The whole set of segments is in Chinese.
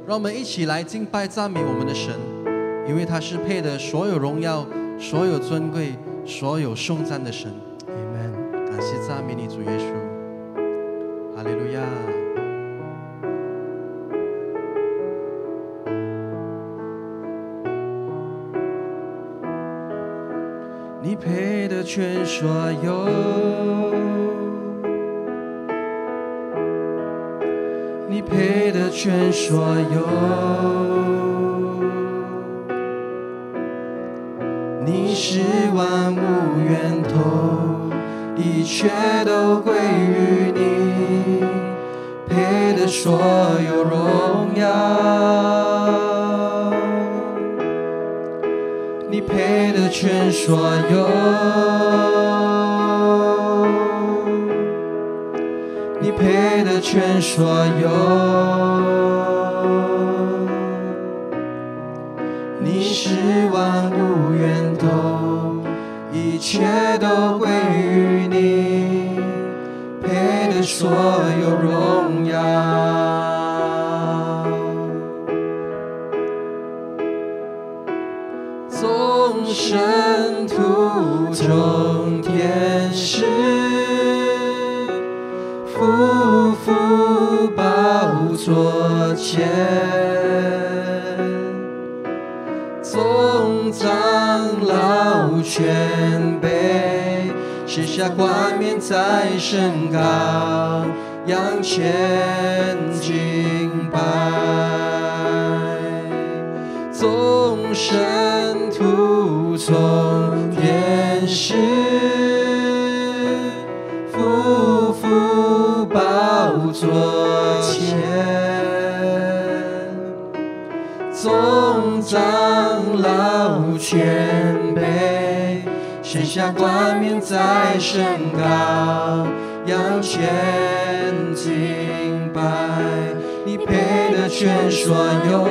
让我们一起来敬拜赞美我们的神，因为他是配得所有荣耀、所有尊贵、所有颂赞的神。 Amen。 感谢赞美你，主耶稣，哈利路亚。 你配得全所有，你配得全所有，你是万物源头，一切都归于你，配得所有荣耀。 你配得全所有，你配得全所有，你是万物源头，一切都归于你，配得所有荣耀。 众圣徒众天使，匍匐宝座前，众长老全备，卸下冠冕在身高，仰前敬拜。众圣徒众天使，匍匐宝座前，众长老全备，卸下冠冕在身高，仰前敬拜。你配得全所有。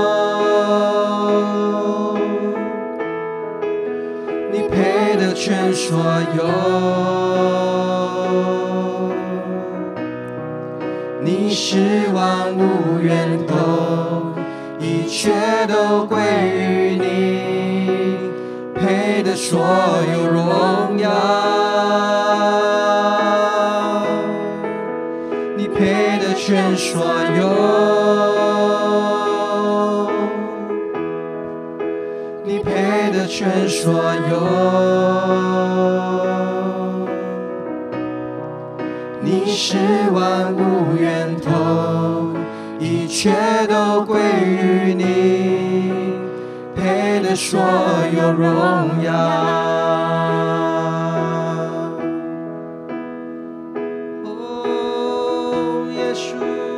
你配得全所有，你是万物源头，一切都归于你，配得所有荣耀。你配得全所有。 你配得全所有，你是万物源头，一切都归于你，配得所有荣耀。哦，耶稣，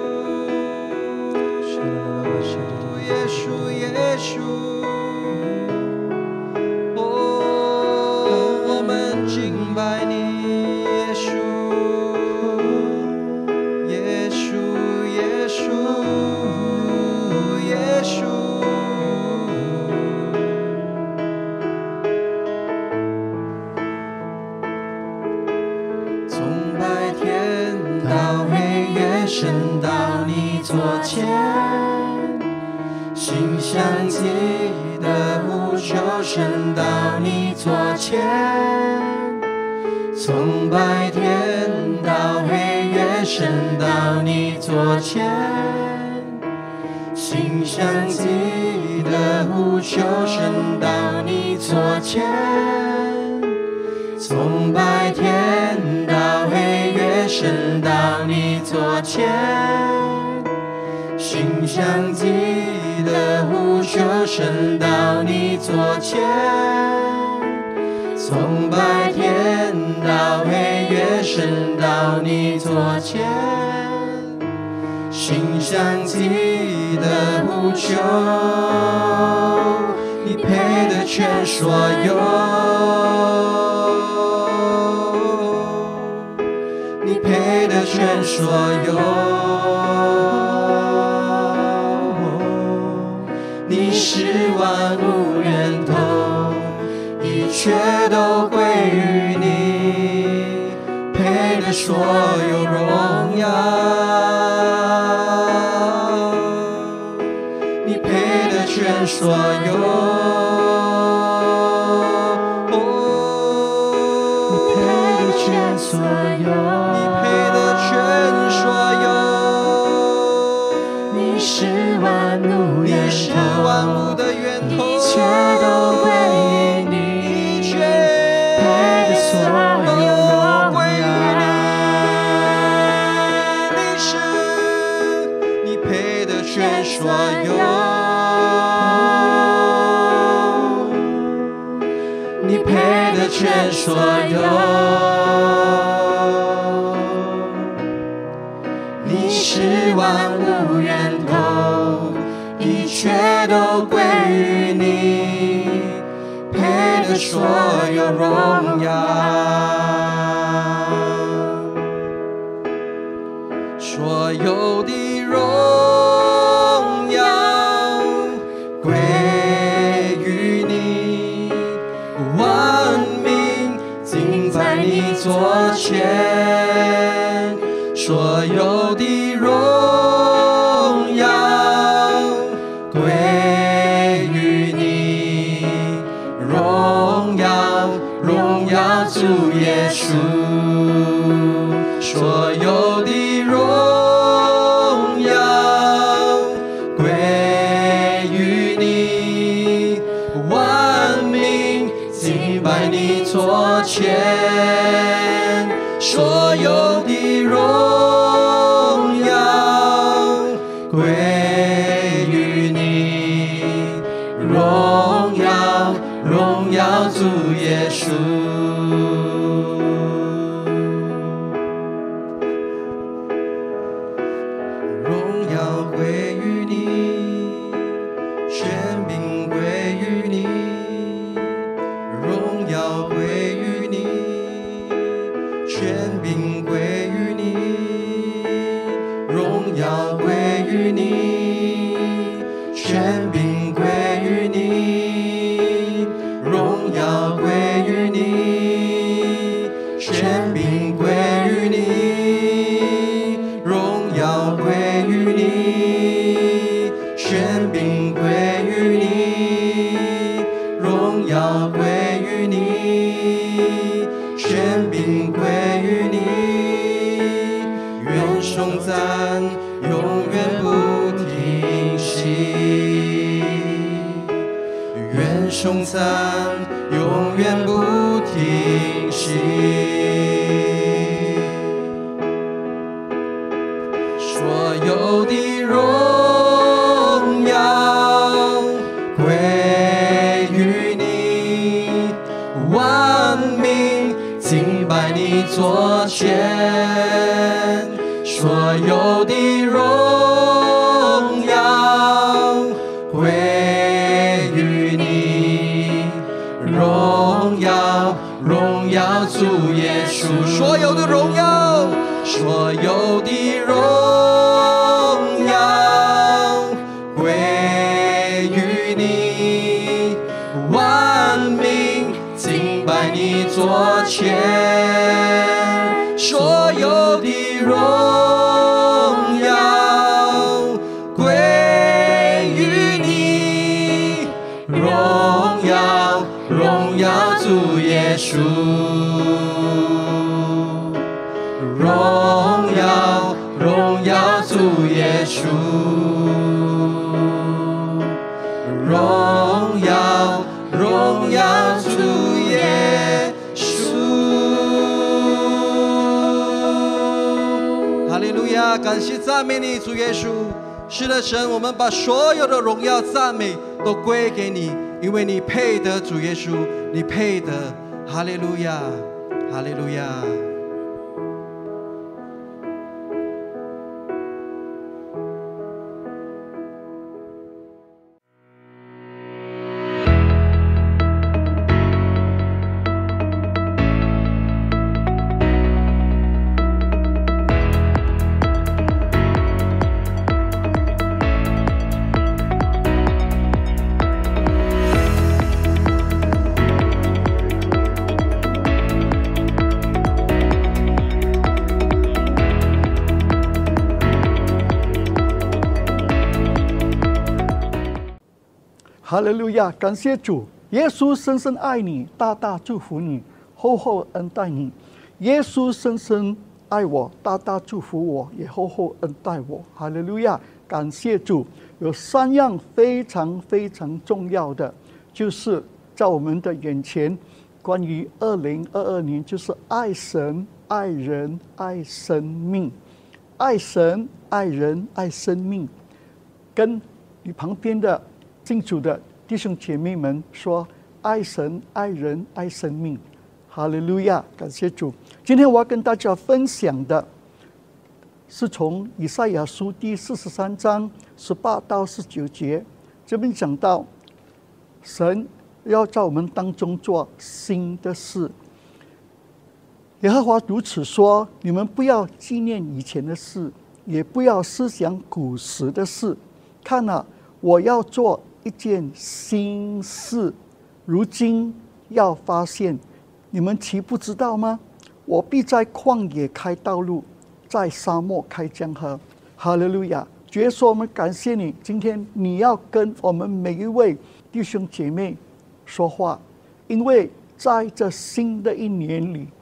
耶稣，耶稣。 敬拜你，耶稣，耶稣，耶稣，耶稣。从白天到黑夜，升到你座前，心相记的呼求，升到你座前。 从白天到黑夜，升到你座前，心相记的呼求，升到你座前。从白天到黑夜，升到你座前，心相记的呼求，升到你座前。 从白天到黑夜，升到你座前，心相记的呼求，你配得全所有，你配得全所有，你是万物源头。 一切都归于你，配得所有荣耀。 全所有， 你配得全所有， 你配得全所有， 你是万物源你是头， 万物的源头， 一切都归于你， 一切配得所有荣耀。 你配得全所有，你配得全所有，你是万物源头，一切都归于你，配得所有荣耀。所有的荣耀归于你，万民尽在你座前。所有的荣耀归于你，荣耀荣耀主耶稣。所有的荣耀归于你，万民敬拜你座前。所有的荣耀归于你，荣耀荣耀主耶稣。颂赞永远不停息，所有的荣耀归于你，万民敬拜你座前。所有的荣耀归于你，荣耀荣耀主耶稣。所有的荣耀，所有的荣耀归于你，万民敬拜你座前。所有的荣耀归于你，荣耀荣耀主耶稣。荣耀荣耀主耶稣，荣耀荣耀主耶稣。哈利路亚！感谢赞美你，主耶稣。是的，神，我们把所有的荣耀赞美都归给你，因为你配得，主耶稣，你配得。哈利路亚，哈利路亚。 哈利路亚！感谢主，耶稣深深爱你，大大祝福你，厚厚恩待你。耶稣深深爱我，大大祝福我，也厚厚恩待我。哈利路亚！感谢主。有3样非常非常重要的，就是在我们的眼前，关于2022年，就是爱神、爱人、爱生命。爱神、爱人、爱生命。跟你旁边的信主的弟兄姐妹们说，爱神、爱人、爱生命。哈利路亚！感谢主。今天我要跟大家分享的是从以赛亚书第43章18到19节，这边讲到神要在我们当中做新的事。耶和华如此说：你们不要纪念以前的事，也不要思想古时的事。看啊，我要做一件新事，如今要发现，你们岂不知道吗？我必在旷野开道路，在沙漠开江河。哈利路亚！主耶稣，我们感谢你，今天你要跟我们每一位弟兄姐妹说话，因为在这新的一年里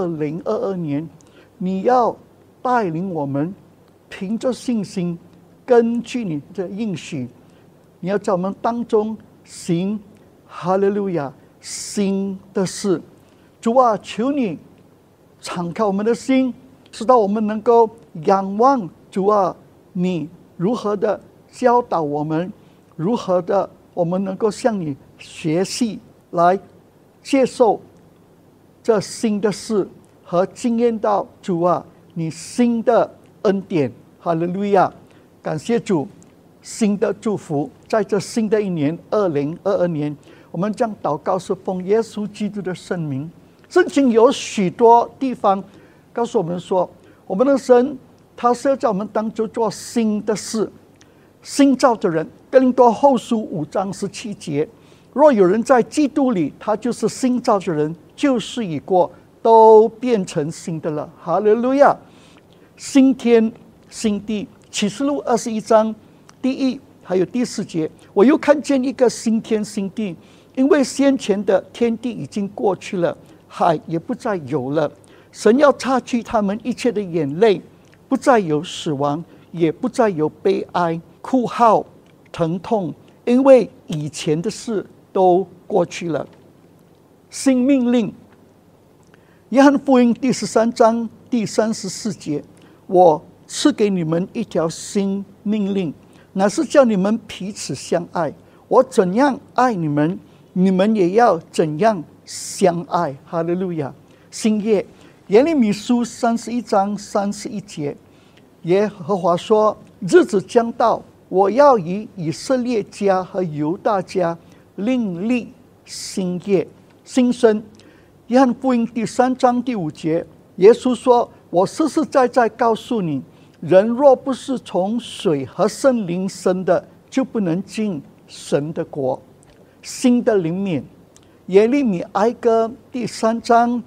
，2022年，你要带领我们凭着信心，根据你的应许，你要在我们当中行哈利路亚新的事。主啊，求你敞开我们的心，使到我们能够仰望主啊，你如何的教导我们，如何的我们能够向你学习，来接受这新的事和经验到主啊你新的恩典。哈利路亚！感谢主，新的祝福在这新的一年2022年，我们将祷告是奉耶稣基督的圣名。圣经有许多地方告诉我们说，我们的神他是要在我们当中做新的事。新造的人，哥林多后书5章17节，若有人在基督里，他就是新造的人，旧事已过，都变成新的了。哈利路亚！新天新地，启示录21章第1还有第4节，我又看见一个新天新地，因为先前的天地已经过去了，海也不再有了。神要擦去他们一切的眼泪，不再有死亡，也不再有悲哀、哭号、疼痛，因为以前的事都过去了。新命令，约翰福音第13章第34节，我赐给你们一条新命令，乃是叫你们彼此相爱。我怎样爱你们，你们也要怎样相爱。哈利路亚！新约，耶利米书31章31节，耶和华说：日子将到，我要以以色列家和犹大家另立新约新生。约翰福音第3章第5节，耶稣说：我实实在在告诉你，人若不是从水和圣灵生的，就不能进神的国。新的灵免，耶利米哀歌第3章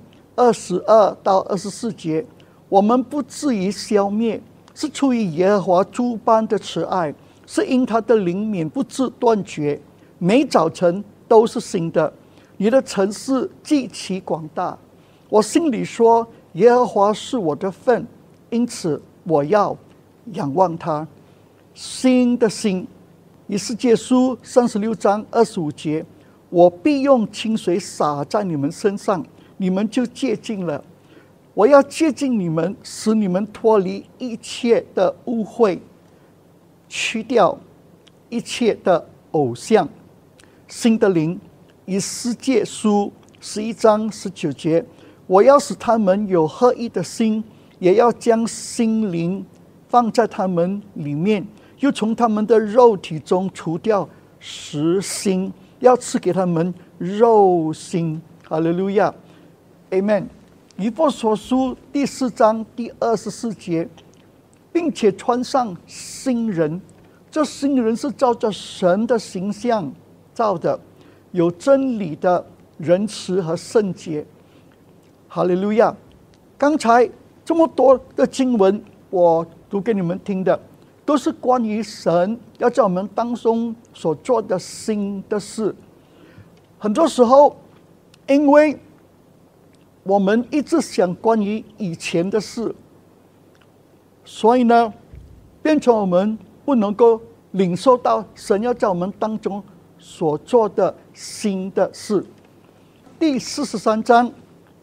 22到24节，我们不至于消灭，是出于耶和华诸般的慈爱，是因他的灵免不致断绝，每早晨都是新的。你的城市极其广大，我心里说，耶和华是我的份，因此我要仰望他。新的新，以西结书36章25节，我必用清水洒在你们身上，你们就洁净了。我要洁净你们，使你们脱离一切的污秽，去掉一切的偶像。新的灵，以西结书11章19节，我要使他们有合一的心，也要将心灵放在他们里面，又从他们的肉体中除掉实心，要赐给他们肉心。哈利路亚 Amen。 以弗所书第4章第24节，并且穿上新人，这新人是照着神的形象造的，有真理的仁慈和圣洁。哈利路亚！刚才这么多的经文我读给你们听的， 都是关于神要在我们当中所做的新的事。很多时候，因为我们一直想关于以前的事，所以呢，变成我们不能够领受到神要在我们当中所做的新的事。第43章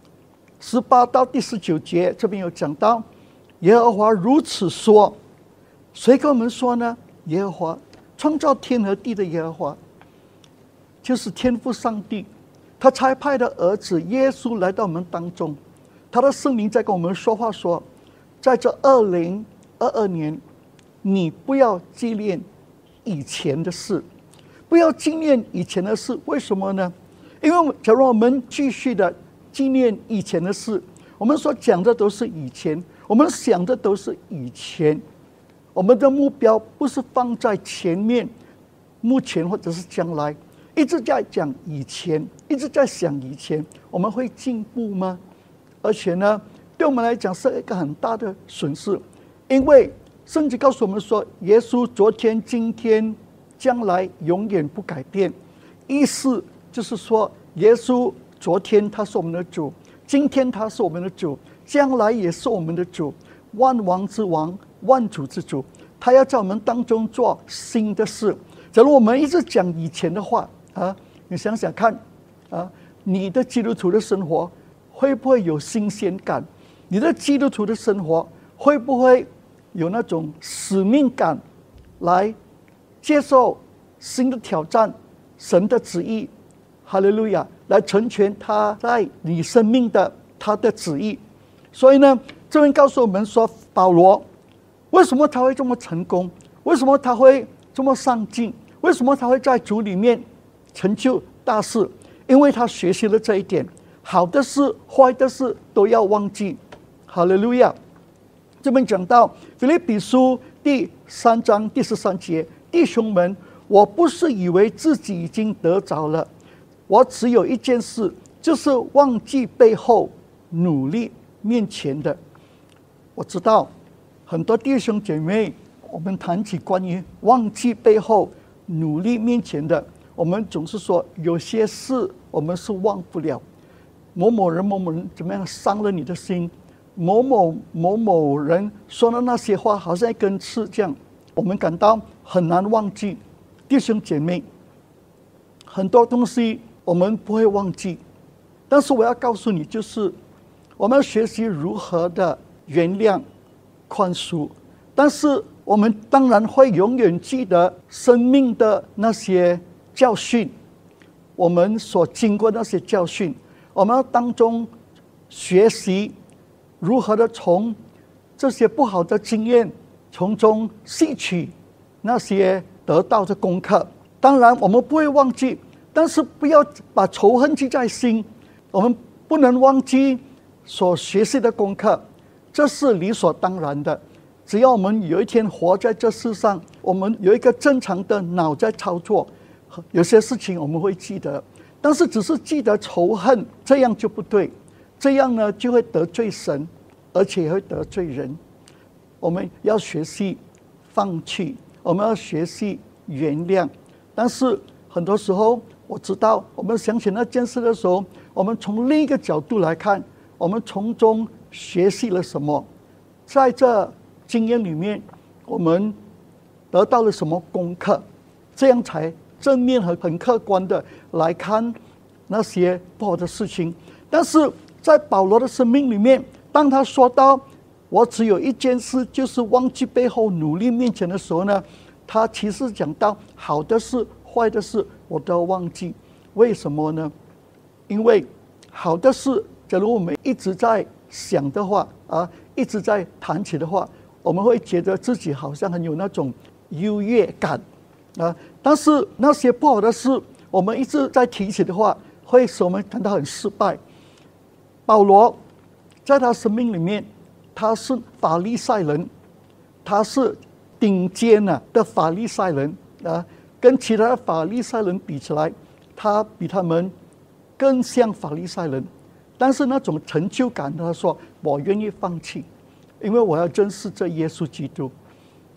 18到第19节，这边有讲到，耶和华如此说。谁跟我们说呢？耶和华，创造天和地的耶和华，就是天父上帝。他差派的儿子耶稣来到我们当中，他的圣灵在跟我们说话说，在这2022年，你不要纪念以前的事，不要纪念以前的事。为什么呢？因为假如我们继续的纪念以前的事，我们所讲的都是以前，我们想的都是以前，我们的目标不是放在前面、目前或者是将来，一直在讲以前，一直在想以前，我们会进步吗？而且呢，对我们来讲是一个很大的损失，因为圣经告诉我们说，耶稣昨天、今天、将来永远不改变。意思就是说，耶稣昨天他是我们的主，今天他是我们的主，将来也是我们的主，万王之王，万主之主。他要在我们当中做新的事。假如我们一直讲以前的话啊，你想想看啊，你的基督徒的生活会不会有新鲜感？你的基督徒的生活会不会有那种使命感，来接受新的挑战，神的旨意，哈利路亚，来成全他在你生命的他的旨意。所以呢，这边告诉我们说，保罗为什么他会这么成功？为什么他会这么上进？为什么他会在主里面成就大事？因为他学习了这一点，好的事、坏的事都要忘记。哈利路亚。这边讲到腓立比书第3章第13节，弟兄们，我不是以为自己已经得着了，我只有一件事，就是忘记背后，努力面前的。我知道很多弟兄姐妹，我们谈起关于忘记背后，努力面前的，我们总是说有些事我们是忘不了，某某人某某人怎么样伤了你的心，某某人说的那些话好像一根刺这样，我们感到很难忘记。弟兄姐妹，很多东西我们不会忘记，但是我要告诉你，就是我们要学习如何的原谅、宽恕，但是我们当然会永远记得生命的那些教训，我们所经过那些教训，我们要当中学习如何的从这些不好的经验从中吸取那些得到的功课。当然我们不会忘记，但是不要把仇恨记在心，我们不能忘记所学习的功课，这是理所当然的。只要我们有一天活在这世上，我们有一个正常的脑在操作，有些事情我们会记得，但是只是记得仇恨，这样就不对，这样呢就会得罪神，而且也会得罪人。我们要学习放弃，我们要学习原谅。但是很多时候我知道，我们想起那件事的时候，我们从另一个角度来看，我们从中学习了什么，在这经验里面我们得到了什么功课，这样才正面和很客观的来看那些不好的事情。但是在保罗的生命里面，当他说到我只有一件事，就是忘记背后，努力面前的时候呢，他其实讲到好的事、坏的事我都要忘记。为什么呢？因为好的事，假如我们一直在想的话啊，一直在谈起的话，我们会觉得自己好像很有那种优越感啊。但是那些不好的事，我们一直在提起的话，会使我们感到很失败。保罗在他生命里面，他是法利赛人，他是顶尖的法利赛人啊，跟其他的法利赛人比起来，他比他们更像法利赛人。但是那种成就感，他说我愿意放弃，因为我要认识这耶稣基督。那么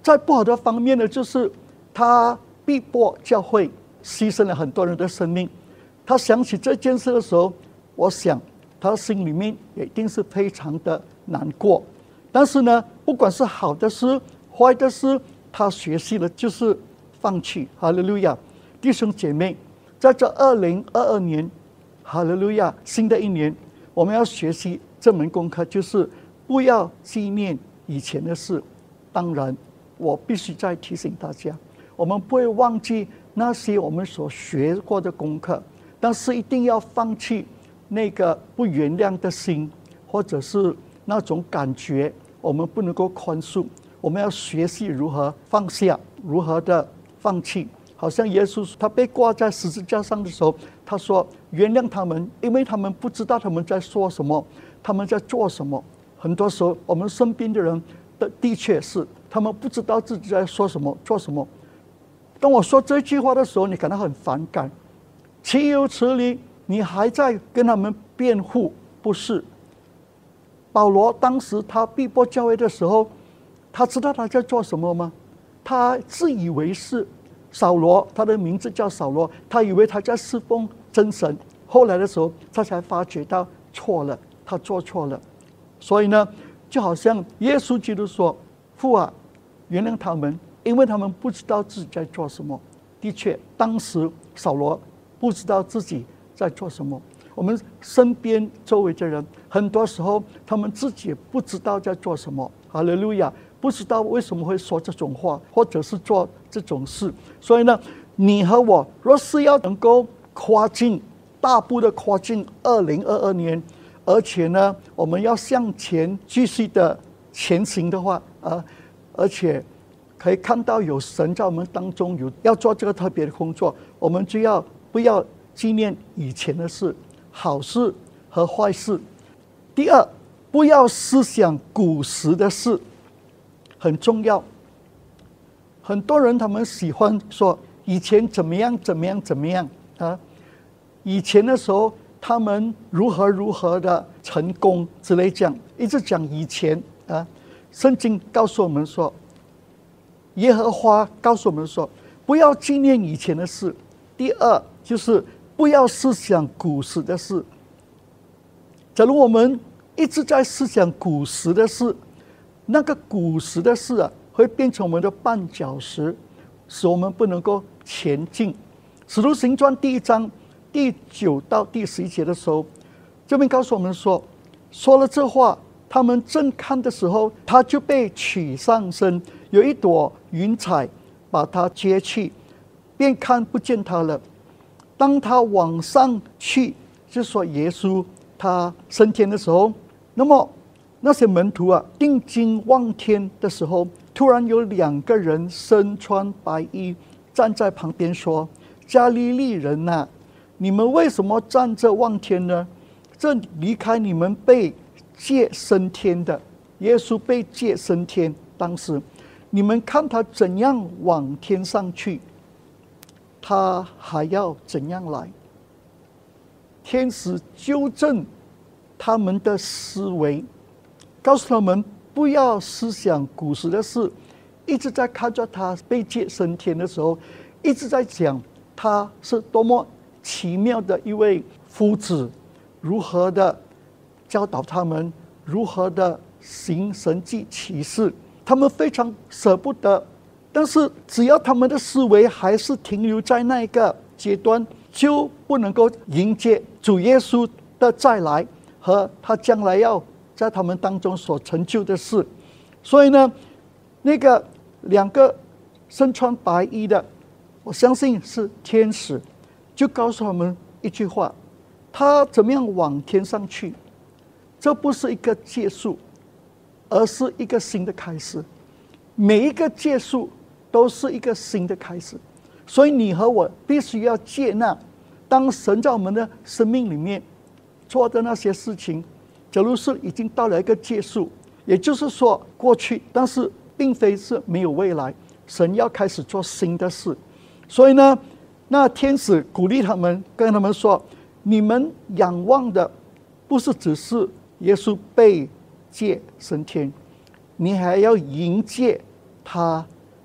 在不好的方面呢，就是他逼迫教会，牺牲了很多人的生命。他想起这件事的时候，我想他心里面也一定是非常的难过。但是呢，不管是好的事坏的事，他学习了就是放弃。哈利路亚！弟兄姐妹，在这2022年，哈利路亚，新的一年，我们要学习这门功课，就是不要纪念以前的事。当然我必须再提醒大家，我们不会忘记那些我们所学过的功课，但是一定要放弃那个不原谅的心，或者是那种感觉，我们不能够宽恕。我们要学习如何放下，如何的放弃。好像耶稣他被挂在十字架上的时候，他说原谅他们，因为他们不知道他们在说什么，他们在做什么。很多时候我们身边的人的确是他们不知道自己在说什么做什么。当我说这句话的时候，你感到很反感，岂有此理，你还在跟他们辩护。不是，保罗当时他逼迫教会的时候，他知道他在做什么吗？他自以为是。扫罗，他的名字叫扫罗，他以为他在侍奉真神，后来的时候他才发觉到错了，他做错了。所以呢，就好像耶稣基督说，父啊，原谅他们，因为他们不知道自己在做什么。的确，当时扫罗不知道自己在做什么。我们身边周围的人，很多时候他们自己不知道在做什么。哈利路亚！不知道为什么会说这种话，或者是做这种事。所以呢，你和我若是要能够大步的跨进2022年，而且呢，我们要向前继续的前行的话，而且可以看到有神在我们当中要做这个特别的工作，我们就不要纪念以前的事，好事和坏事。第二，不要思想古时的事。很重要。很多人他们喜欢说以前怎么样啊，以前的时候他们如何的成功之类，这样一直讲以前啊。圣经告诉我们说，耶和华告诉我们说，不要纪念以前的事。第二就是不要思想古时的事。假如我们一直在思想古时的事，那个古时的事啊，会变成我们的绊脚石，使我们不能够前进。使徒行传第1章第9到第11节的时候，这边告诉我们说了这话，他们正看的时候，他就被取上身，有一朵云彩把他接去，便看不见他了。当他往上去，就说耶稣他升天的时候，那么那些门徒啊，定睛望天的时候，突然有2个人身穿白衣站在旁边说：“加利利人啊，你们为什么站着望天呢？这离开你们被借升天的耶稣被借升天，当时你们看他怎样往天上去，他还要怎样来？”天使纠正他们的思维，告诉他们不要思想古时的事，一直在看着他被借升天的时候，一直在讲他是多么奇妙的一位夫子，如何的教导他们，如何的行神迹奇事。他们非常舍不得，但是只要他们的思维还是停留在那个阶段，就不能够迎接主耶稣的再来和他将来要在他们当中所成就的事。所以呢，那个2个身穿白衣的，我相信是天使，就告诉他们一句话：他怎么样往天上去？这不是一个结束，而是一个新的开始。每一个结束都是一个新的开始，所以你和我必须要接纳，当神在我们的生命里面做的那些事情，假如是已经到了一个结束，也就是说过去，但是并非是没有未来，神要开始做新的事。所以呢，那天使鼓励他们，跟他们说：你们仰望的不是只是耶稣被借升天，你还要迎接他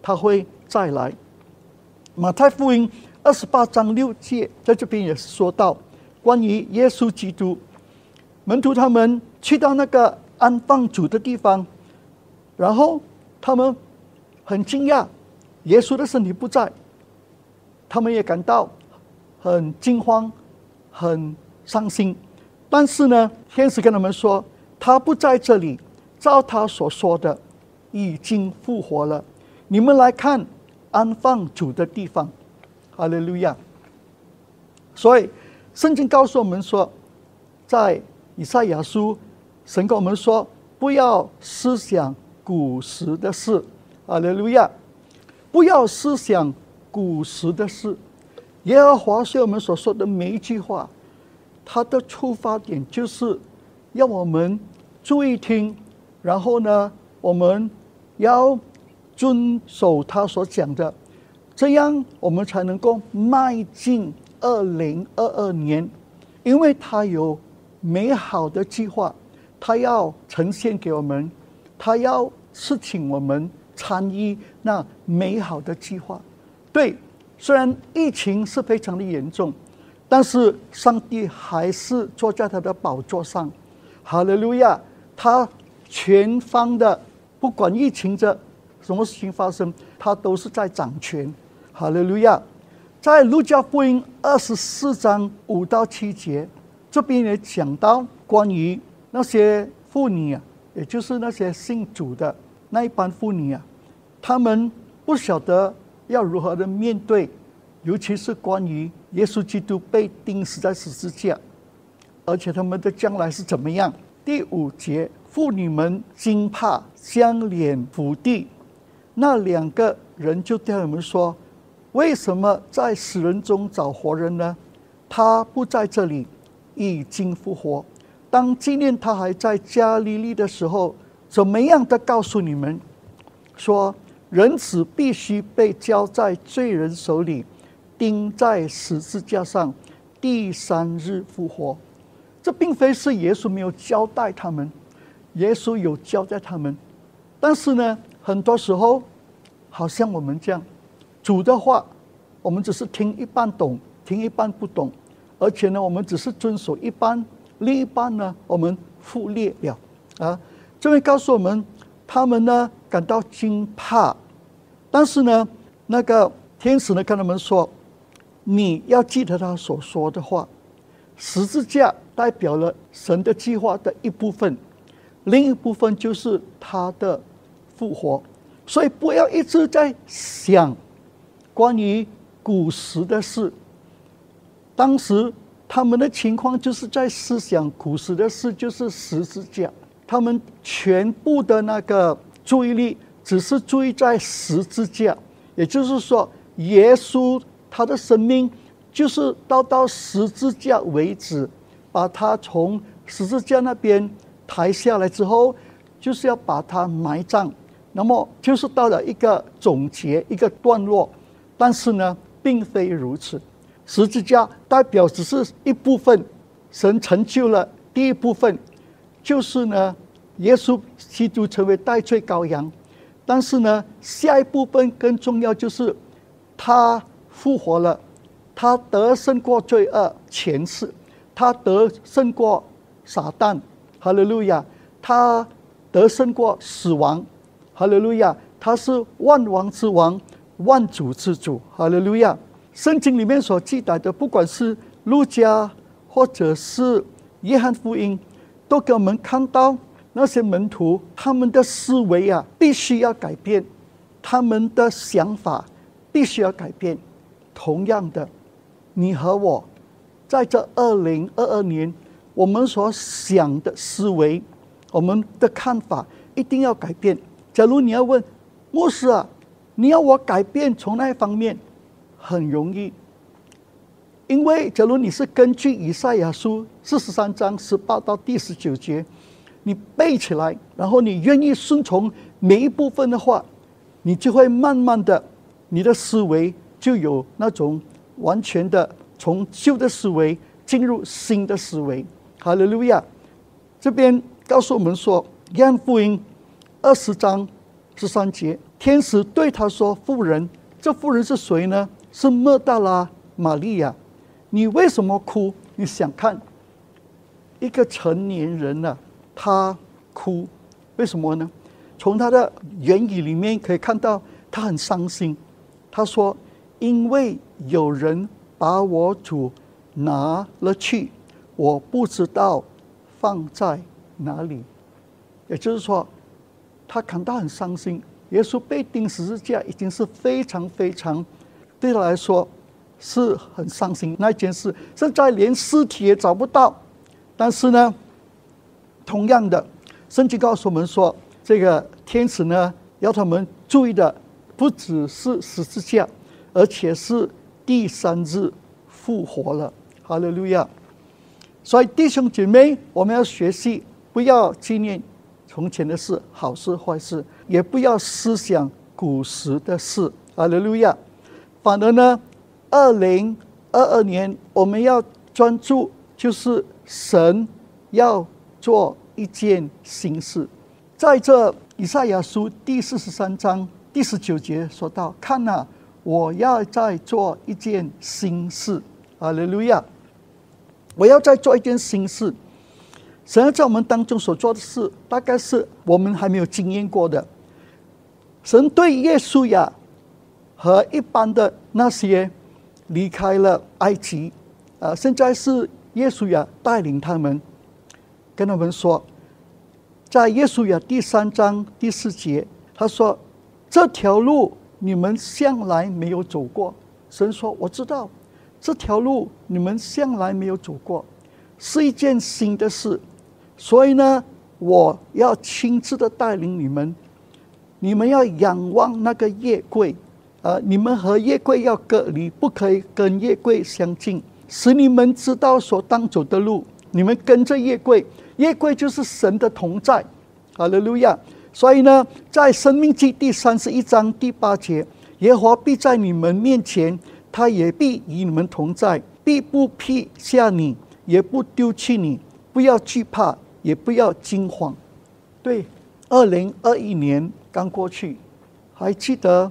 他会再来。马太福音28章6节在这边也是说到关于耶稣基督，门徒他们去到那个安放主的地方，然后他们很惊讶，耶稣的身体不在，他们也感到很惊慌，很伤心。但是呢，天使跟他们说，他不在这里，照他所说的已经复活了，你们来看安放主的地方。哈利路亚。所以圣经告诉我们说，在以赛亚书，神跟我们说，不要思想古时的事。哈利路亚。不要思想古时的事。耶和华对我们所说的每一句话，它的出发点就是要我们注意听，然后呢，我们要遵守他所讲的，这样我们才能够迈进2022年，因为他有美好的计划，他要呈现给我们，他要邀请我们参与那美好的计划。对，虽然疫情是非常的严重，但是上帝还是坐在他的宝座上。哈利路亚。他全方的，不管疫情这什么事情发生，他都是在掌权。哈利路亚。在路加福音24章5到7节，这边也讲到关于那些妇女啊，也就是那些信主的那一班妇女啊，他们不晓得要如何的面对，尤其是关于耶稣基督被钉死在十字架，而且他们的将来是怎么样。第5节，妇女们惊怕，将脸伏地。那2个人就对他们说，为什么在死人中找活人呢？他不在这里，已经复活。当纪念他还在加利利的时候，怎么样的告诉你们，说人子必须被交在罪人手里，钉在十字架上，第3日复活。这并非是耶稣没有交代他们，耶稣有交代他们，但是呢，很多时候好像我们这样，主的话我们只是听一半懂，听一半不懂，而且呢，我们只是遵守一半，另一半呢我们忽略了啊。这边告诉我们，他们呢感到惊怕，但是呢，那个天使呢跟他们说，你要记得他所说的话。十字架代表了神的计划的一部分，另一部分就是他的复活。所以不要一直在想关于古时的事。当时他们的情况就是在思想古时的事，就是十字架，他们全部的那个注意力只是注意在十字架，也就是说耶稣他的生命就是到十字架为止，把他从十字架那边抬下来之后，就是要把他埋葬，那么就是到了一个总结，一个段落。但是呢，并非如此，十字架代表只是一部分，神成就了第一部分，就是呢，耶稣基督成为代罪羔羊。但是呢，下一部分更重要，就是他复活了。他得胜过罪恶前世，他得胜过撒旦，哈利路亚，他得胜过死亡，哈利路亚，他是万王之王，万主之主，哈利路亚。圣经里面所记载的，不管是路加或者是约翰福音，都给我们看到那些门徒他们的思维啊，必须要改变，他们的想法必须要改变。同样的，你和我在这2022年，我们所想的思维，我们的看法一定要改变。假如你要问牧师啊，你要我改变从那一方面，很容易，因为假如你是根据以赛亚书43章18到第19节，你背起来，然后你愿意顺从每一部分的话，你就会慢慢的，你的思维就有那种完全的从旧的思维进入新的思维。哈利路亚。这边告诉我们说，约翰福音20章13节， 天使对他说：“妇人，这妇人是谁呢？是抹大拉玛利亚。你为什么哭？你想看一个成年人呢、他哭，为什么呢？从他的言语里面可以看到他很伤心。他说：因为有人把我主拿了去，我不知道放在哪里。也就是说，他感到很伤心。耶稣被钉十字架已经是非常非常，对他来说是很伤心那件事，现在连尸体也找不到。但是呢，同样的，圣经告诉我们说，这个天使呢要他们注意的不只是十字架，而且是第3日复活了。哈利路亚！所以弟兄姐妹，我们要学习，不要纪念从前的事，好事坏事，也不要思想古时的事。哈利路亚！反而呢，2022年我们要专注，就是神要做一件新事。在这以赛亚书第43章第19节说到：看啊，我要再做一件新事。哈利路亚！我要再做一件新事。神要在我们当中所做的事，大概是我们还没有经验过的。神对约书亚和一般的那些离开了埃及，现在是约书亚带领他们，跟他们说，在约书亚第3章第4节，他说：这条路你们向来没有走过。神说：我知道这条路你们向来没有走过，是一件新的事，所以呢，我要亲自的带领你们。你们要仰望那个约柜，你们和约柜要隔离，不可以跟约柜相近，使你们知道所当走的路。你们跟着约柜，约柜就是神的同在。哈利路亚！所以呢，在申命记第31章第8节，耶和华必在你们面前，他也必与你们同在，必不撇下你，也不丢弃你。不要惧怕，也不要惊慌。对，2021年刚过去，还记得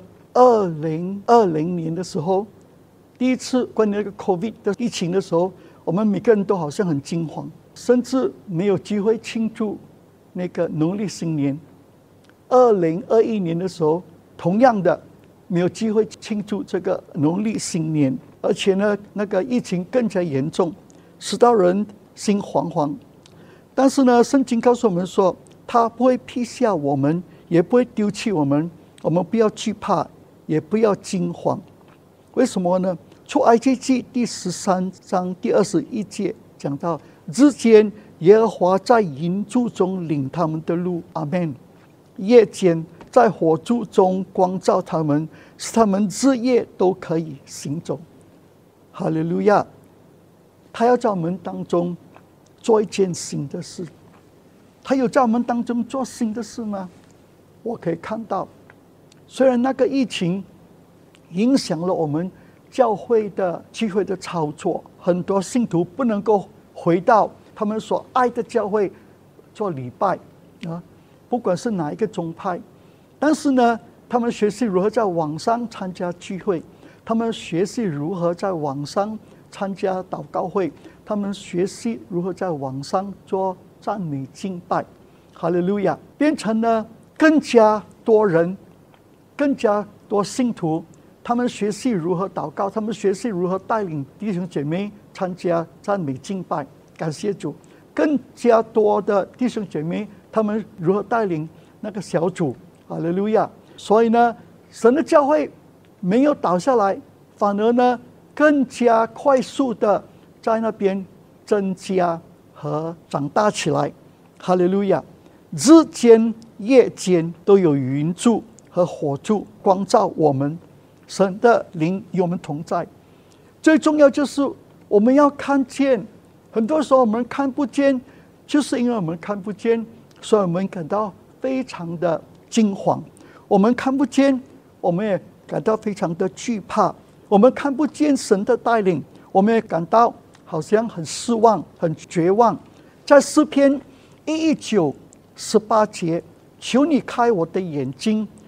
2020年的时候，第一次关于那个 COVID 的疫情的时候，我们每个人都好像很惊慌，甚至没有机会庆祝那个农历新年。2021年的时候，同样的没有机会庆祝这个农历新年，而且呢，那个疫情更加严重，使到人心惶惶。但是呢，圣经告诉我们说，他不会撇下我们，也不会丢弃我们。我们不要惧怕，也不要惊慌。为什么呢？出埃及记第13章第21节讲到：日间耶和华在云柱中领他们的路，阿们。夜间在火柱中光照他们，使他们日夜都可以行走。哈利路亚！他要在我们当中做一件新的事。他有在我们当中做新的事吗？我可以看到，虽然那个疫情影响了我们教会的聚会的操作，很多信徒不能够回到他们所爱的教会做礼拜啊，不管是哪一个宗派，但是呢，他们学习如何在网上参加聚会，他们学习如何在网上参加祷告会，他们学习如何在网上做赞美敬拜。哈利路亚！变成了更加多人，更加多信徒，他们学习如何祷告，他们学习如何带领弟兄姐妹参加赞美敬拜。感谢主！更加多的弟兄姐妹，他们如何带领那个小组。哈利路亚！所以呢，神的教会没有倒下来，反而呢，更加快速的在那边增加和长大起来。哈利路亚！日间夜间都有云柱和火柱光照我们，神的灵与我们同在。最重要就是我们要看见，很多时候我们看不见，就是因为我们看不见，所以我们感到非常的惊慌。我们看不见，我们也感到非常的惧怕。我们看不见神的带领，我们也感到好像很失望、很绝望。在诗篇119:18节，求你开我的眼睛，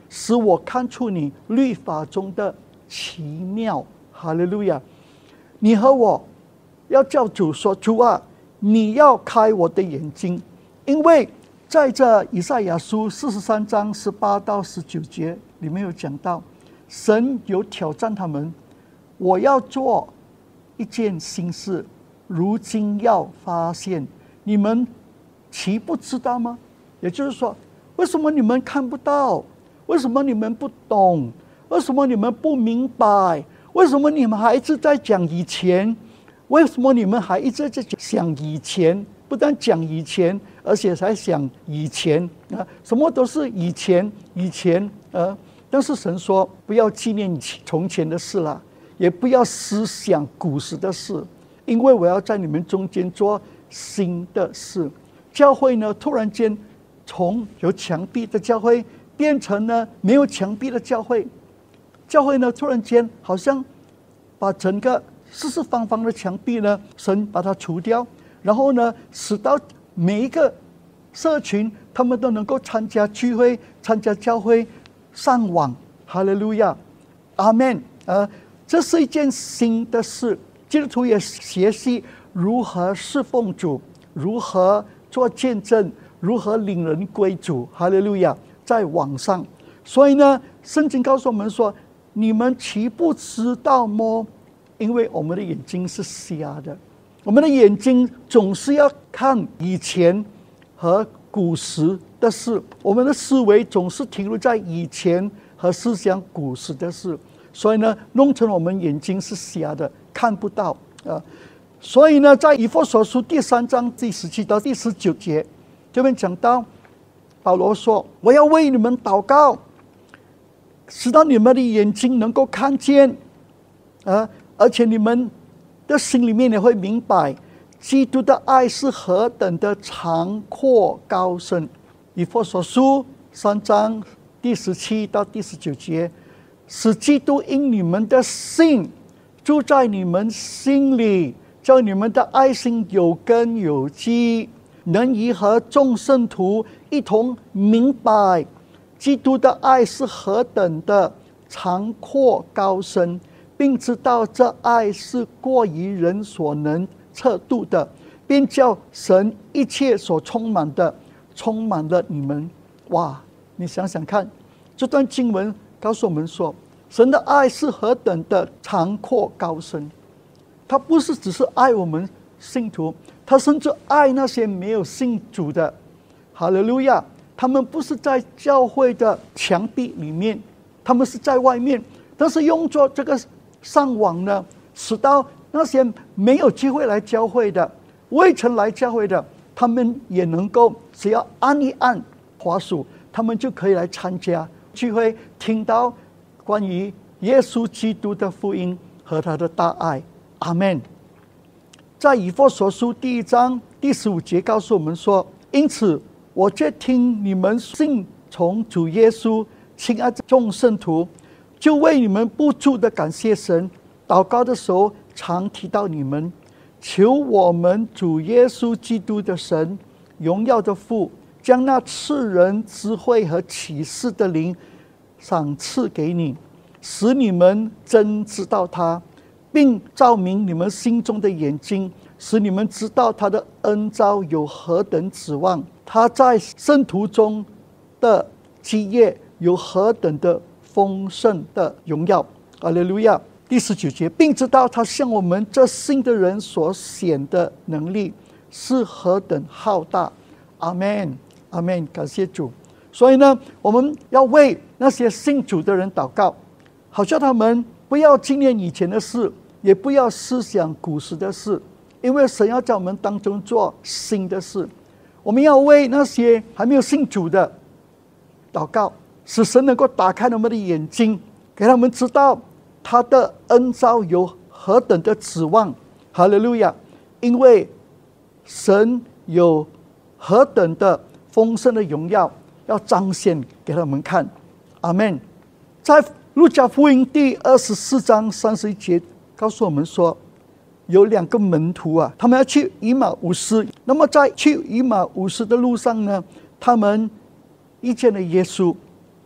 使我看出你律法中的奇妙。哈利路亚！你和我要叫主说，主啊，你要开我的眼睛，因为在这以赛亚书43章18到19节里面有讲到，神有挑战他们，我要做一件新事，如今要发现，你们岂不知道吗？也就是说，为什么你们看不到？为什么你们不懂？为什么你们不明白？为什么你们还一直在讲以前？为什么你们还一直在想以前？不但讲以前，而且还想以前啊，什么都是以前，但是神说，不要纪念从前的事了，也不要思想古时的事，因为我要在你们中间做新的事。教会呢，突然间从有墙壁的教会变成呢没有墙壁的教会。教会呢，突然间好像把整个四四方方的墙壁呢，神把它除掉，然后呢，使到每一个社群他们都能够参加聚会、参加教会、上网。哈利路亚，阿们。这是一件新的事。基督徒也学习如何侍奉主，如何做见证，如何领人归主。哈利路亚，在网上。所以呢，圣经告诉我们说，你们岂不知道么？因为我们的眼睛是瞎的，我们的眼睛总是要看以前和古时的事，我们的思维总是停留在以前和思想古时的事，所以呢，弄成我们眼睛是瞎的，看不到啊。所以呢，在以弗所书第3章第17到第19节这边讲到，保罗说：“我要为你们祷告，使到你们的眼睛能够看见，而且你们的心里面也会明白，基督的爱是何等的长阔高深。”以弗所书3章第17到第19节，使基督因你们的信住在你们心里，叫你们的爱心有根有基，能以和众圣徒一同明白基督的爱是何等的长阔高深，并知道这爱是过于人所能测度的，便叫神一切所充满的充满了你们。哇，你想想看，这段经文告诉我们说，神的爱是何等的长阔高深。他不是只是爱我们信徒，他甚至爱那些没有信主的。哈利路亚！他们不是在教会的墙壁里面，他们是在外面，但是用作这个上网呢，使到那些没有机会来教会的、未曾来教会的，他们也能够只要按一按滑鼠，他们就可以来参加聚会，听到关于耶稣基督的福音和他的大爱。阿们。在以弗所书第1章第15节告诉我们说：“因此，我却听你们信从主耶稣，亲爱的众圣徒，就为你们不住的感谢神。祷告的时候，常提到你们，求我们主耶稣基督的神，荣耀的父，将那赐人智慧和启示的灵赏赐给你，使你们真知道他，并照明你们心中的眼睛，使你们知道他的恩召有何等指望，他在圣徒中的基业有何等的丰盛的荣耀。哈利路亚。第19节，并知道他向我们这信的人所显的能力是何等浩大。阿们，阿们，感谢主。所以呢，我们要为那些信主的人祷告，好叫他们不要纪念以前的事，也不要思想古时的事，因为神要在我们当中做新的事。我们要为那些还没有信主的祷告，使神能够打开他们的眼睛，给他们知道他的恩召有何等的指望。哈利路亚！因为神有何等的丰盛的荣耀要彰显给他们看。阿们。在路加福音第24章31节告诉我们说，有2个门徒啊，他们要去以马忤斯。那么在去以马忤斯的路上呢，他们遇见了耶稣。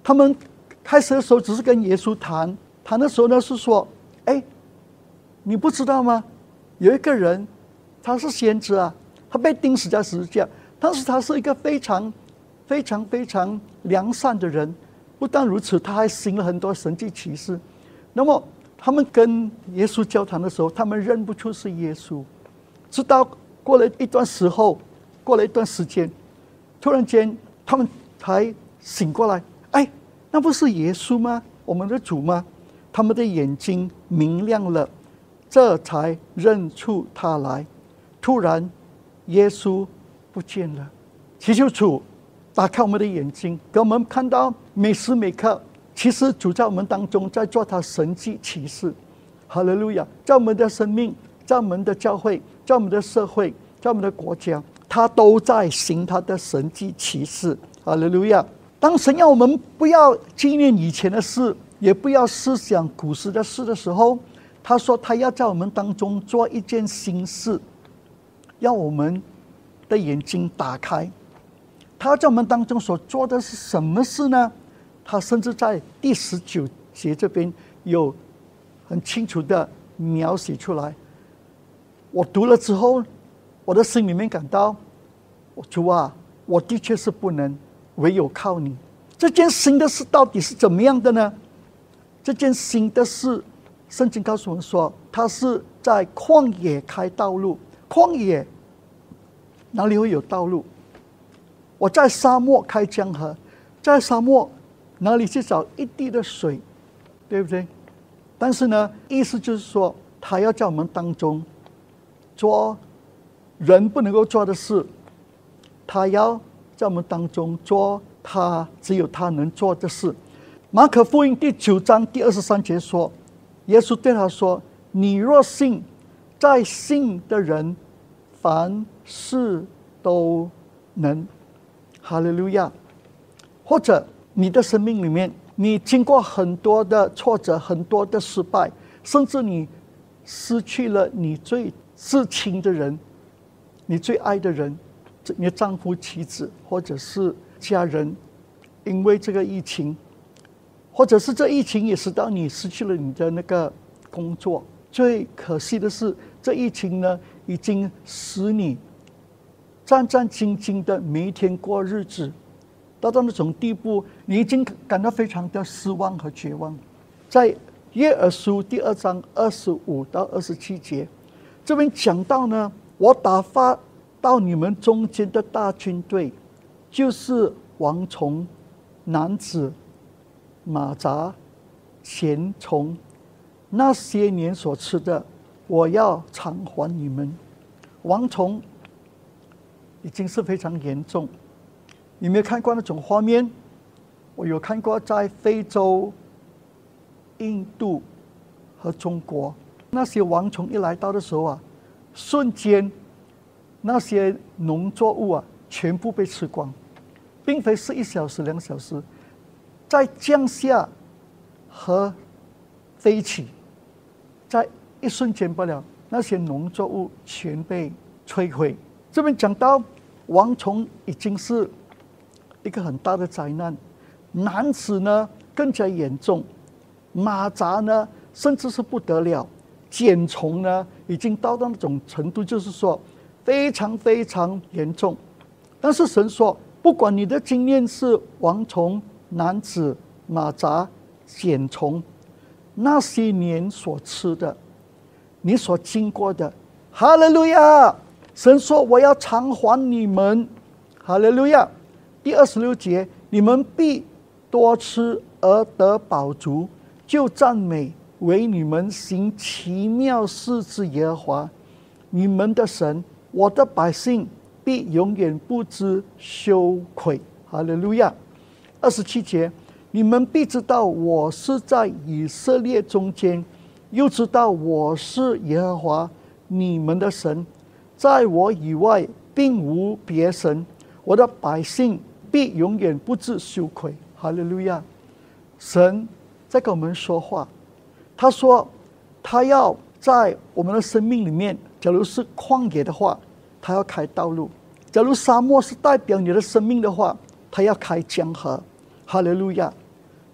他们开始的时候只是跟耶稣谈的时候呢，是说，哎，你不知道吗？有一个人，他是先知啊，他被钉死在十字架，但是他是一个非常良善的人。不但如此，他还行了很多神迹奇事。那么他们跟耶稣交谈的时候，他们认不出是耶稣，直到过了一段时间，突然间他们才醒过来，哎，那不是耶稣吗？我们的主吗？他们的眼睛明亮了，这才认出他来。突然耶稣不见了。祈求主打开我们的眼睛，给我们看到每时每刻其实主在我们当中在做他神迹奇事。哈利路亚！在我们的生命，在我们的教会，在我们的社会，在我们的国家，他都在行他的神迹奇事。哈利路亚！当神要我们不要纪念以前的事，也不要思想古时的事的时候，他说他要在我们当中做一件新事，要我们的眼睛打开。他在我们当中所做的是什么事呢？他甚至在第19节这边有很清楚的描写出来。我读了之后，我的心里面感到，主啊，我的确是不能，唯有靠你。这件新的事到底是怎么样的呢？这件新的事，圣经告诉我们说，他是在旷野开道路。旷野哪里会有道路？我在沙漠开江河，在沙漠哪里去找一滴的水，对不对？但是呢，意思就是说，他要在我们当中做人不能够做的事，他要在我们当中做只有他能做的事。马可福音第9章第23节说，耶稣对他说：“你若信，在信的人凡事都能。”哈利路亚！或者你的生命里面，你经过很多的挫折，很多的失败，甚至你失去了你最至亲的人，你最爱的人，你的丈夫、妻子，或者是家人，因为这个疫情，或者是这疫情也使到你失去了你的那个工作。最可惜的是，这疫情呢，已经使你战战兢兢的每一天过日子，到那种地步，你已经感到非常的失望和绝望。在约珥书第2章25到27节，这边讲到呢，我打发到你们中间的大军队，就是蝗虫、蝻子、蚂蚱、蠆虫，那些年所吃的，我要偿还你们。蝗虫已经是非常严重。你没有看过那种画面？我有看过，在非洲、印度和中国，那些蝗虫一来到的时候啊，瞬间那些农作物啊全部被吃光，并非是1小时、2小时，在降下和飞起，在一瞬间不了，那些农作物全被摧毁。这边讲到蝗虫已经是一个很大的灾难，蝻子呢更加严重，蚂蚱呢甚至是不得了，茧虫呢已经到那种程度，就是说非常非常严重。但是神说，不管你的经验是蝗虫、蝻子、蚂蚱、茧虫，那些年所吃的，你所经过的，哈利路亚！神说我要偿还你们，哈利路亚！第26节，你们必多吃而得饱足，就赞美为你们行奇妙事之耶和华你们的神，我的百姓必永远不知羞愧，哈利路亚！27节，你们必知道我是在以色列中间，又知道我是耶和华你们的神，在我以外并无别神，我的百姓必永远不知羞愧，哈利路亚！神在跟我们说话，他说他要在我们的生命里面，假如是旷野的话，他要开道路；假如沙漠是代表你的生命的话，他要开江河，哈利路亚！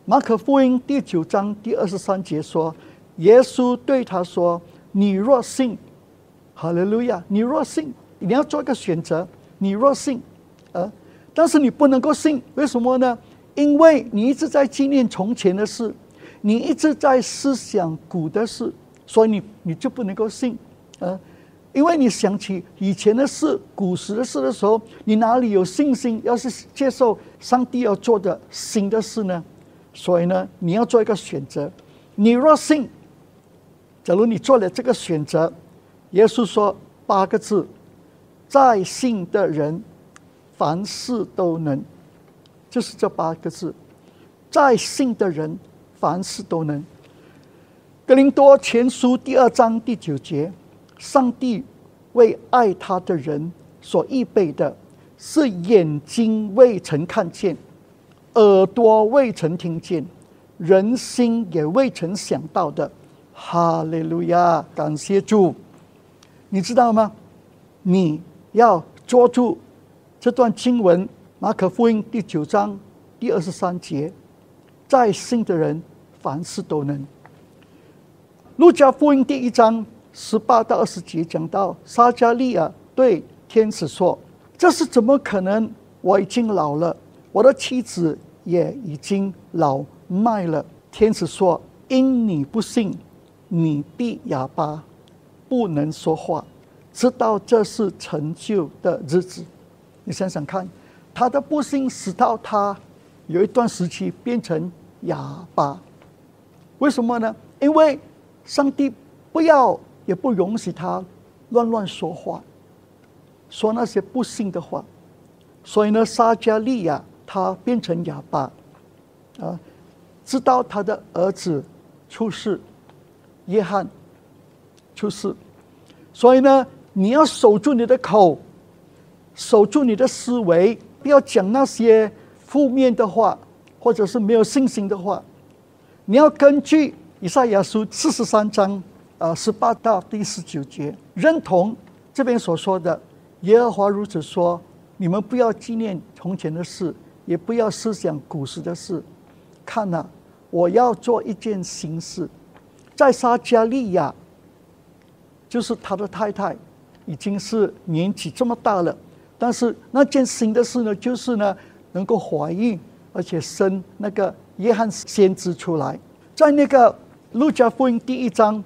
马可福音第9章第23节说，耶稣对他说：“你若信，哈利路亚！你若信，你要做一个选择。你若信，但是你不能够信，为什么呢？因为你一直在纪念从前的事，你一直在思想古的事，所以你就不能够信，因为你想起以前的事、古时的事的时候，你哪里有信心？要是接受上帝要做的新的事呢？所以呢，你要做一个选择。你若信，假如你做了这个选择，耶稣说8个字：在信的人，凡事都能。就是这8个字，在信的人，凡事都能。哥林多前书第2章第9节，上帝为爱他的人所预备的，是眼睛未曾看见，耳朵未曾听见，人心也未曾想到的。哈利路亚，感谢主。你知道吗？你要捉住这段经文，马可福音第9章第23节，在信的人凡事都能。路加福音第1章18到20节讲到，撒迦利亚对天使说：“这是怎么可能？我已经老了，我的妻子也已经老迈了。”天使说：“因你不信，你必哑巴，不能说话，直到这是成就的日子。”你想想看，他的不信使到他有一段时期变成哑巴。为什么呢？因为上帝不要也不容许他乱说话，说那些不信的话。所以呢，撒迦利亚他变成哑巴，直到他的儿子出世，约翰出世。所以呢，你要守住你的口，守住你的思维，不要讲那些负面的话，或者是没有信心的话。你要根据以赛亚书43章18到第19节，认同这边所说的，耶和华如此说：你们不要纪念从前的事，也不要思想古时的事。看啊，我要做一件新事。在撒迦利亚，就是他的太太，已经是年纪这么大了，但是那件新的事呢，就是呢能够怀孕，而且生那个约翰先知出来。在那个路加福音第1章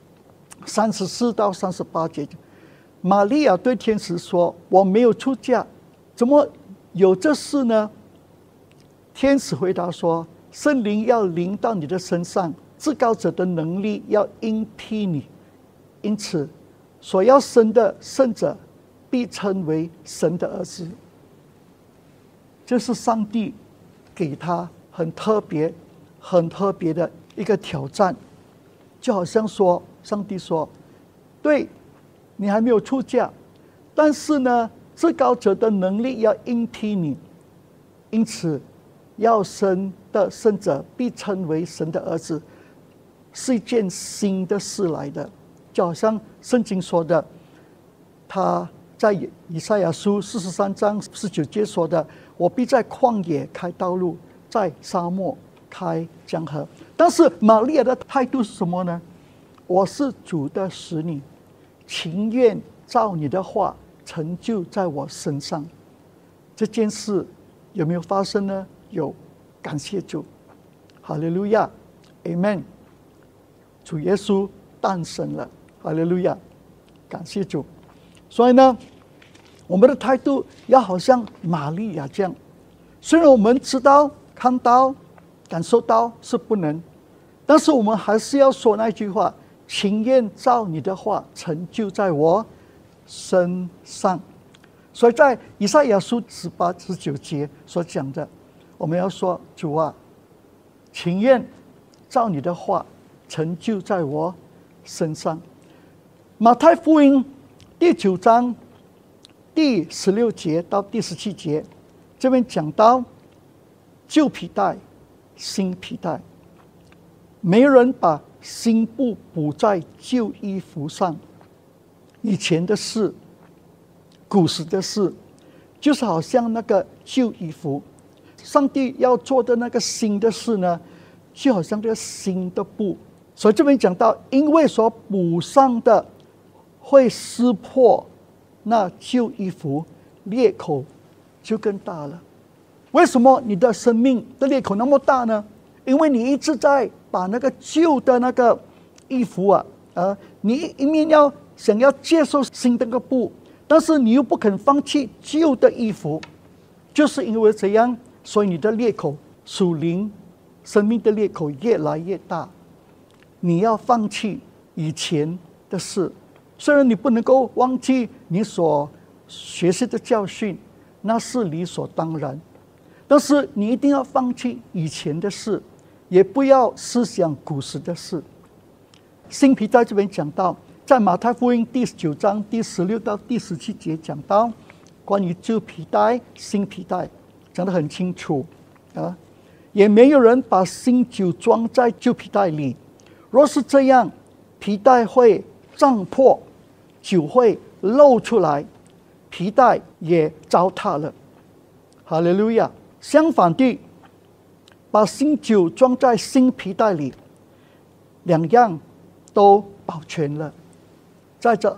34到38节，玛利亚对天使说：“我没有出嫁，怎么有这事呢？”天使回答说：“圣灵要临到你的身上，至高者的能力要应替你，因此所要生的圣者必称为神的儿子。”这是上帝给他很特别的一个挑战，就好像说，上帝说：“对，你还没有出嫁，但是呢，至高者的能力要应替你，因此要生的圣者必称为神的儿子，是一件新的事来的。”就好像圣经说的，他在以赛亚书43章19节说的：“我必在旷野开道路，在沙漠开江河。”但是玛利亚的态度是什么呢？我是主的使女，情愿照你的话成就在我身上。这件事有没有发生呢？有，感谢主，哈利路亚 ，Amen。主耶稣诞生了，哈利路亚，感谢主。所以呢，我们的态度要好像玛利亚这样，虽然我们知道、看到、感受到是不能，但是我们还是要说那句话：情愿照你的话成就在我身上。所以在以赛亚书18、19节所讲的，我们要说：主啊，情愿照你的话成就在我身上。马太福音第9章第16节到第17节，这边讲到旧皮带、新皮带，没人把新布补在旧衣服上。以前的事、古时的事，就是好像那个旧衣服。上帝要做的那个新的事呢， 就好像这个新的布。所以这边讲到，因为所补上的会撕破那旧衣服，裂口就更大了。为什么你的生命的裂口那么大呢？因为你一直在把那个旧的那个衣服你一面想要接受新的个布，但是你又不肯放弃旧的衣服，就是因为这样，所以你的裂口，属灵生命的裂口越来越大。你要放弃以前的事，虽然你不能够忘记你所学习的教训，那是理所当然，但是你一定要放弃以前的事，也不要思想古时的事。新皮带这边讲到，在马太福音第9章第16到第17节讲到关于旧皮带、新皮带，讲得很清楚也没有人把新酒装在旧皮带里，若是这样，皮带会胀破，酒会漏出来，皮带也糟蹋了。哈利路亚！相反地，把新酒装在新皮带里，两样都保全了。在这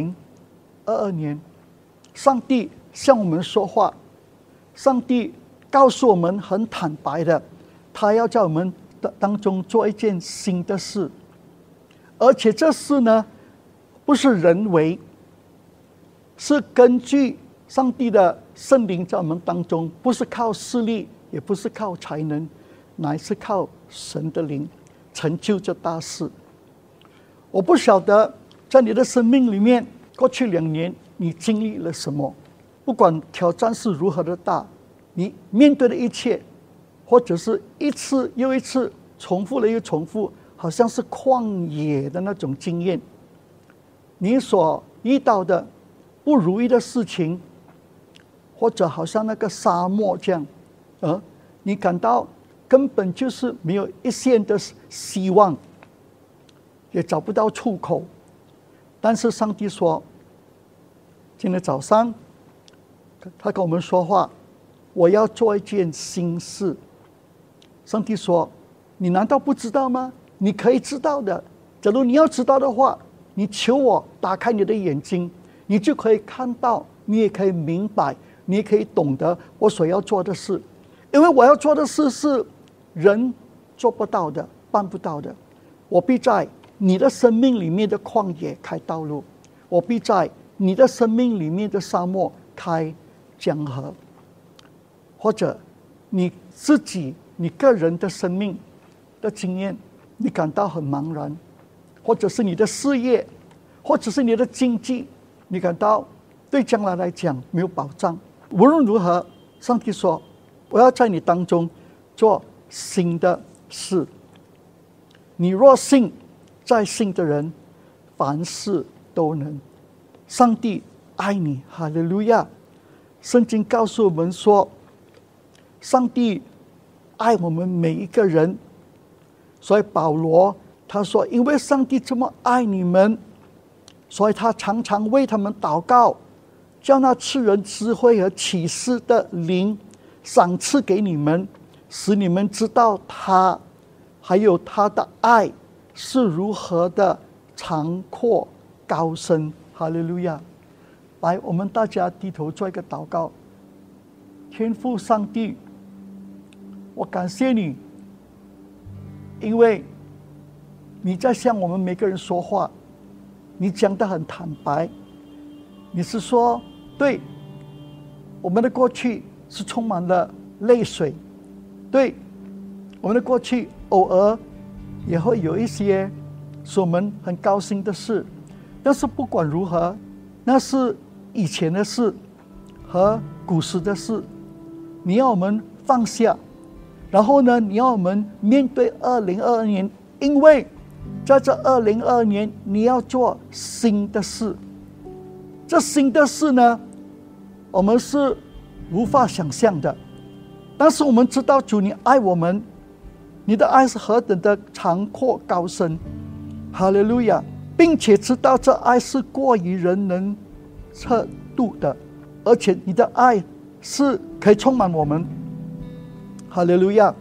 2022年，上帝向我们说话，上帝告诉我们很坦白的，他要在我们当中做一件新的事，而且这事呢，不是人为，是根据上帝的圣灵在我们当中，不是靠势力，也不是靠才能，乃是靠神的灵成就这大事。我不晓得在你的生命里面，过去2年你经历了什么，不管挑战是如何的大，你面对的一切，或者是一次又一次重复了又重复，好像是旷野的那种经验，你所遇到的不如意的事情，或者好像那个沙漠这样，你感到根本就是没有一线的希望，也找不到出口。但是上帝说，今天早上他跟我们说话，我要做一件新事。上帝说，你难道不知道吗？你可以知道的。假如你要知道的话，你求我打开你的眼睛，你就可以看到，你也可以明白，你也可以懂得我所要做的事。因为我要做的事是人做不到的，办不到的。我必在你的生命里面的旷野开道路，我必在你的生命里面的沙漠开江河。或者你自己你个人的生命的经验，你感到很茫然，或者是你的事业，或者是你的经济，你感到对将来来讲没有保障。无论如何，上帝说，我要在你当中做新的事。你若信，在信的人凡事都能。上帝爱你，哈利路亚！圣经告诉我们说，上帝爱我们每一个人，所以保罗他说，因为上帝这么爱你们，所以他常常为他们祷告，叫那赐人智慧和启示的灵赏赐给你们，使你们知道他还有他的爱是如何的长阔高深。哈利路亚！来，我们大家低头做一个祷告。天父上帝，我感谢你，因为你在向我们每个人说话，你讲得很坦白。你是说，对，我们的过去是充满了泪水，对，我们的过去偶尔也会有一些使我们很高兴的事，但是不管如何，那是以前的事和古时的事，你要我们放下。然后呢，你要我们面对2022年，因为在这2022年你要做新的事。这新的事呢，我们是无法想象的，但是我们知道主你爱我们，你的爱是何等的长阔高深。哈利路亚！并且知道这爱是过于人能测度的，而且你的爱是可以充满我们。哈利路亚！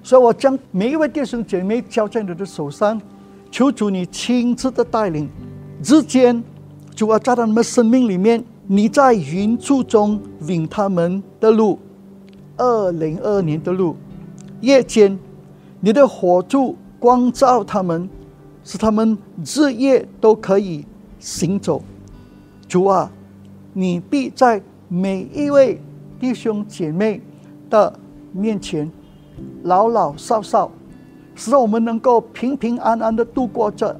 所以我将每一位弟兄姐妹交在你的手上，求主你亲自的带领。日间，主啊，在他们生命里面，你在云柱中领他们的路，2022年的路；夜间，你的火柱光照他们，使他们日夜都可以行走。主啊，你必在每一位弟兄姐妹的面前老老少少，使我们能够平平安安的度过这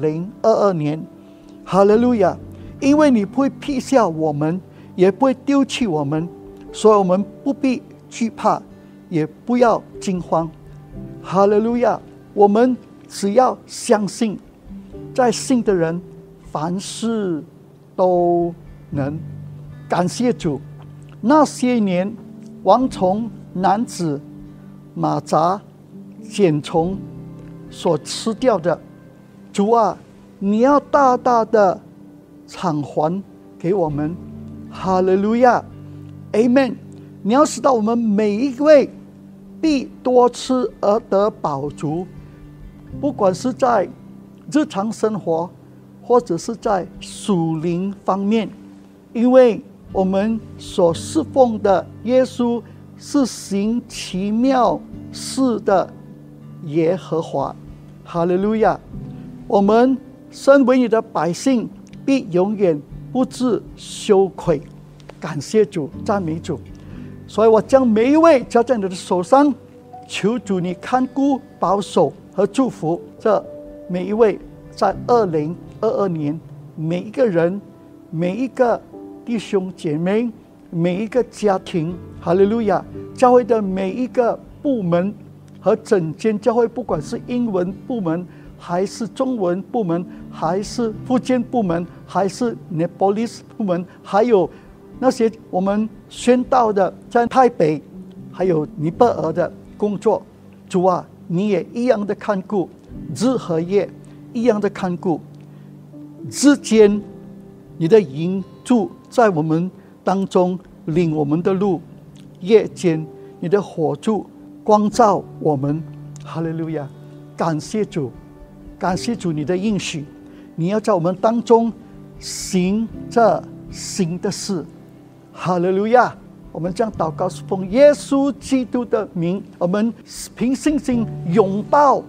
2022年。哈利路亚！因为你不会撇下我们，也不会丢弃我们，所以我们不必惧怕，也不要惊慌。哈利路亚！我们只要相信，在信的人凡事都能。感谢主，那些年蝗虫、蝻子、蚂蚱、茧虫所吃掉的，主啊，你要大大的偿还给我们。哈利路亚 Amen。 你要使到我们每一位必多吃而得饱足，不管是在日常生活或者是在属灵方面，因为我们所侍奉的耶稣是行奇妙事的耶和华。哈利路亚！我们身为你的百姓，必永远不致羞愧。感谢主，赞美主。所以我将每一位交在你的手上，求主你看顾、保守和祝福这每一位，在2022年每一个人、每一个弟兄姐妹、每一个家庭。哈利路亚！教会的每一个部门和整间教会，不管是英文部门还是中文部门，还是福建部门，还是 Nepalese 部门，还有那些我们宣道的在台北还有尼泊尔的工作，主啊，你也一样的看顾，日和夜一样的看顾。日间你的营住在我们当中，领我们的路；夜间你的火柱光照我们。哈利路亚！感谢主，感谢主你的应许，你要在我们当中行这新的事。哈利路亚！我们将祷告是奉耶稣基督的名，我们凭信心拥抱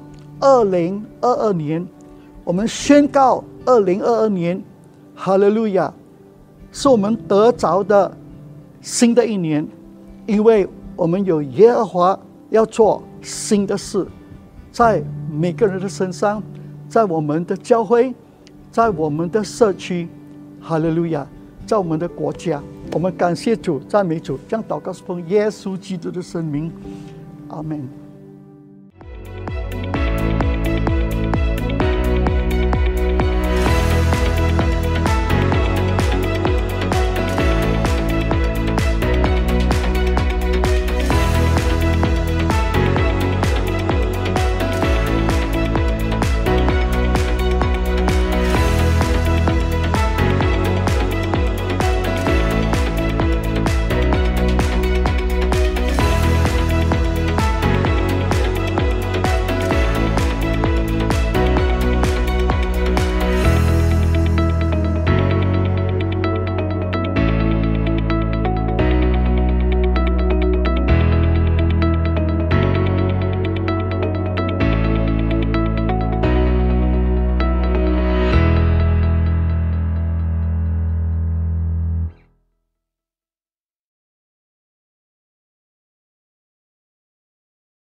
2022年，我们宣告2022年，哈利路亚，是我们得着的新的一年，因为我们有耶和华要做新的事，在每个人的身上，在我们的教会，在我们的社区，哈利路亚，在我们的国家。我们感谢主，赞美主，将祷告是奉耶稣基督的圣名，阿们。